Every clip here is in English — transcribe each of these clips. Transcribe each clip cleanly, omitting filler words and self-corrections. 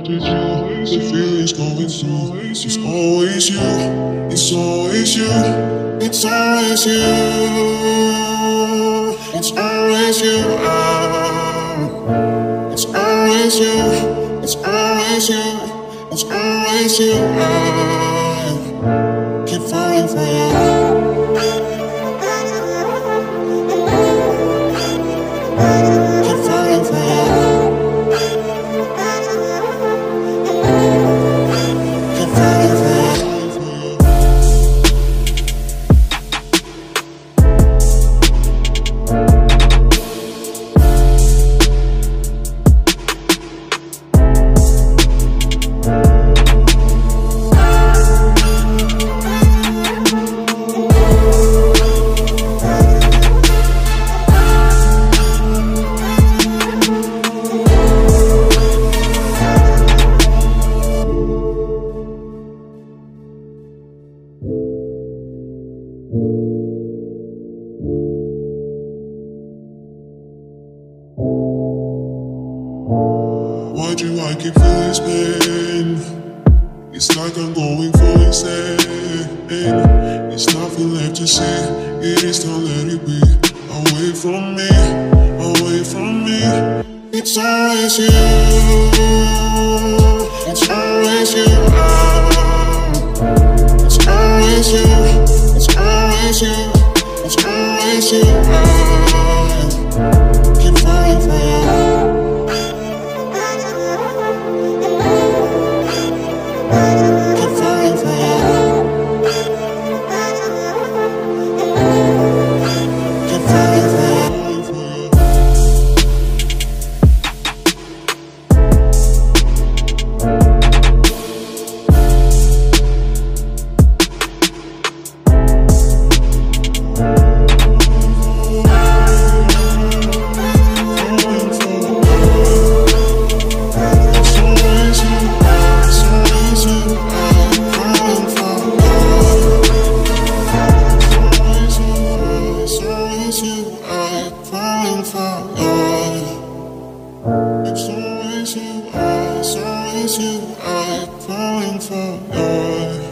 left with you. The feelings going through. It's always you. It's always you. It's always you. It's always you. It's always you. It's always you. It's always you. Keep falling for you. Why do I keep feeling this pain? It's like I'm going for insane. It's nothing left to say. It is time, let it be. Away from me, away from me. It's always you. It's always you. It's always you. It's always you. It's always you. Keep falling for you. Falling for you.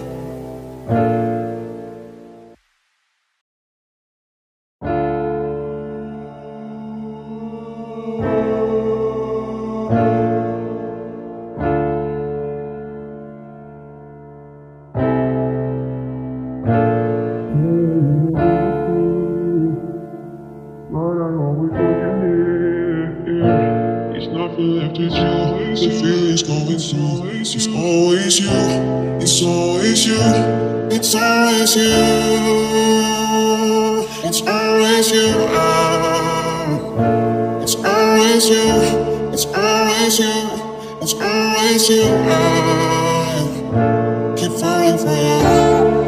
There's nothing left with you. The feelings going through. It's always you. It's always you. It's always you. It's always you. It's always you. It's always you. It's always you. Keep falling for you.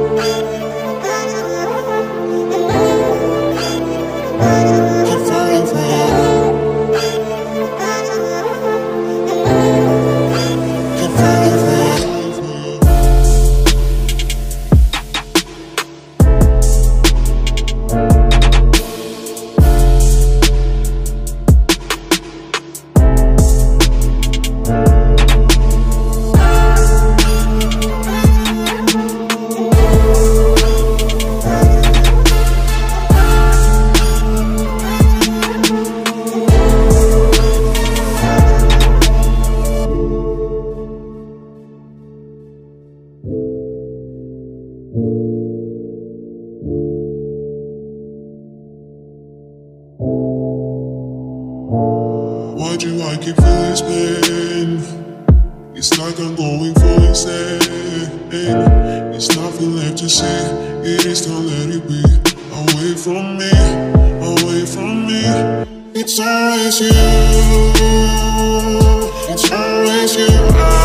Why do I keep feeling this pain? It's like I'm going for insane. It's nothing left to say. It is time, let it be. Away from me, away from me. It's always you. It's always you.